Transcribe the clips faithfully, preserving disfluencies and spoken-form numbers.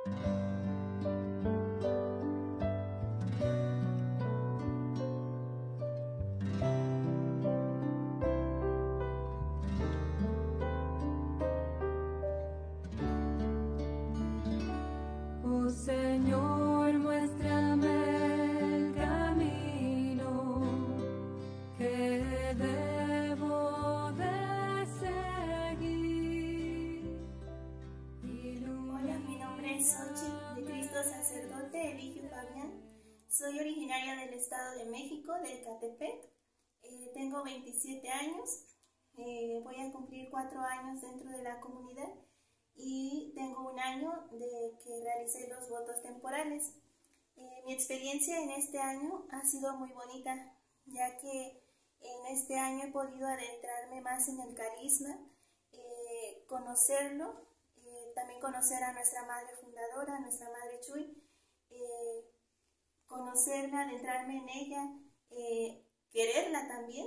Oh Señor, muéstrame el camino que debo de seguir. Hola, mi nombre es Xochitl, de Cristo Sacerdote Eligio Fabián. Soy originaria del Estado de México, de Ecatepec. Eh, tengo veintisiete años, eh, voy a cumplir cuatro años dentro de la comunidad y tengo un año de que realicé los votos temporales. Eh, mi experiencia en este año ha sido muy bonita, ya que en este año he podido adentrarme más en el carisma, eh, conocerlo, eh, también conocer a nuestra madre fundadora, a nuestra madre Chuy, eh, conocerla, adentrarme en ella, eh, quererla también,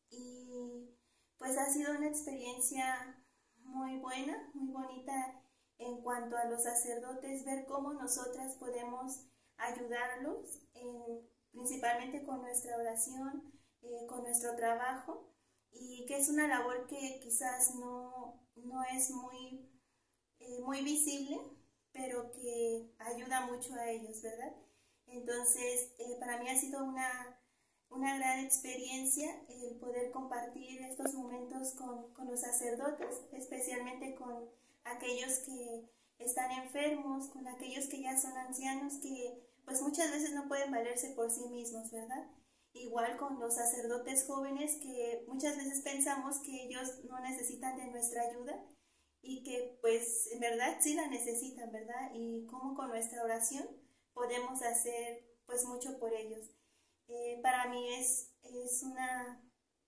y pues ha sido una experiencia muy buena, muy bonita en cuanto a los sacerdotes, ver cómo nosotras podemos ayudarlos, en, principalmente con nuestra oración, eh, con nuestro trabajo, y que es una labor que quizás no, no es muy, eh, muy visible, pero que ayuda mucho a ellos, ¿verdad? Entonces, eh, para mí ha sido una, una gran experiencia el poder compartir estos momentos con, con los sacerdotes, especialmente con aquellos que están enfermos, con aquellos que ya son ancianos, que pues muchas veces no pueden valerse por sí mismos, ¿verdad? Igual con los sacerdotes jóvenes, que muchas veces pensamos que ellos no necesitan de nuestra ayuda y que pues en verdad sí la necesitan, ¿verdad? Y cómo con nuestra oración podemos hacer pues mucho por ellos. Eh, para mí es, es una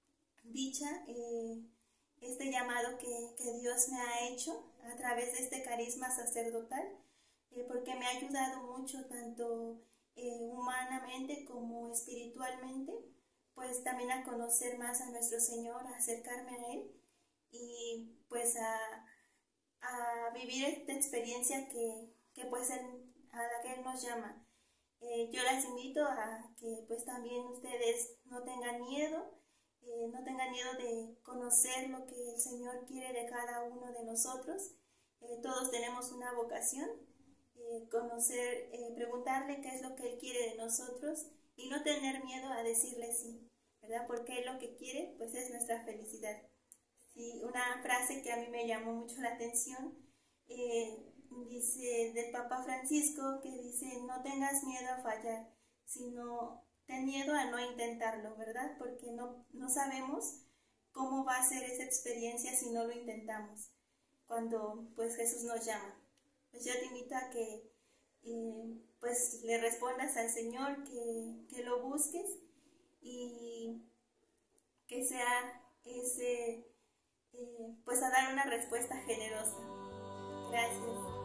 dicha eh, este llamado que, que Dios me ha hecho a través de este carisma sacerdotal, eh, porque me ha ayudado mucho tanto eh, humanamente como espiritualmente, pues también a conocer más a nuestro Señor, a acercarme a Él y pues a, a vivir esta experiencia que, que pues en, a la que Él nos llama. Eh, yo las invito a que pues también ustedes no tengan miedo, eh, no tengan miedo de conocer lo que el Señor quiere de cada uno de nosotros. Eh, todos tenemos una vocación, eh, conocer, eh, preguntarle qué es lo que Él quiere de nosotros y no tener miedo a decirle sí, ¿verdad? Porque Él lo que quiere pues es nuestra felicidad. Sí, una frase que a mí me llamó mucho la atención, eh, dice del Papa Francisco, que dice: no tengas miedo a fallar, sino ten miedo a no intentarlo, ¿verdad? Porque no, no sabemos cómo va a ser esa experiencia si no lo intentamos, cuando pues Jesús nos llama. Pues yo te invito a que eh, pues le respondas al Señor, que, que lo busques y que sea ese, eh, pues a dar una respuesta generosa. Gracias.